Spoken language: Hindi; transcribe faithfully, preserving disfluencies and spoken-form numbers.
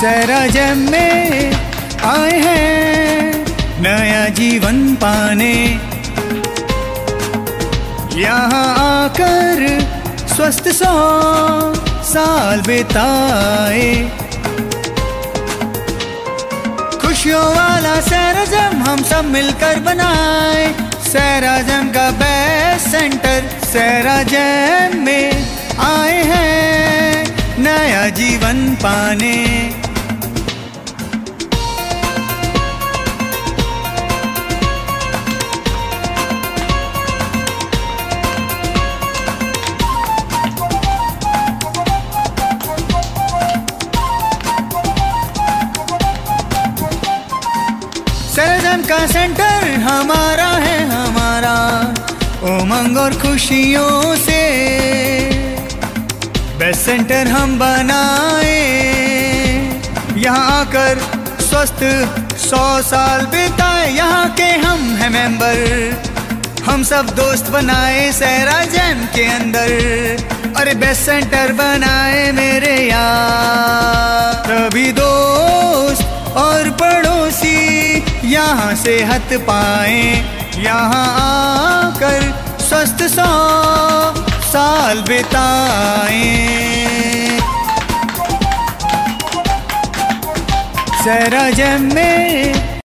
सैराजम में आए हैं नया जीवन पाने, यहाँ आकर स्वस्थ सौ साल बिताए। खुशियों वाला सैराजम हम सब मिलकर बनाए, सैराजम का बेस्ट सेंटर सैराजम में आए हैं नया जीवन पाने। सैराजम का सेंटर हमारा है, हमारा उमंग और खुशियों से बेस्ट सेंटर हम बनाए। यहाँ आकर स्वस्थ सौ साल बिताए, यहाँ के हम हैं मेंबर, हम सब दोस्त बनाए सैराजम के अंदर। अरे बेस्ट सेंटर बनाए मेरे यार, सभी दोस्त और पड़ोसी यहाँ सेहत पाए, यहाँ आकर स्वस्थ सौ साल बिताए। सैराजम में